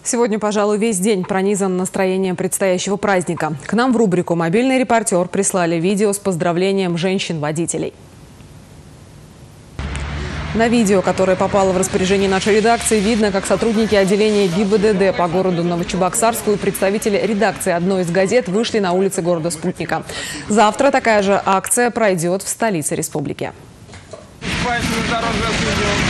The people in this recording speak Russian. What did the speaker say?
Сегодня, пожалуй, весь день пронизан настроением предстоящего праздника. К нам в рубрику «Мобильный репортер» прислали видео с поздравлением женщин-водителей. На видео, которое попало в распоряжение нашей редакции, видно, как сотрудники отделения ГИБДД по городу Новочебоксарску и представители редакции одной из газет вышли на улицы города Спутника. Завтра такая же акция пройдет в столице республики.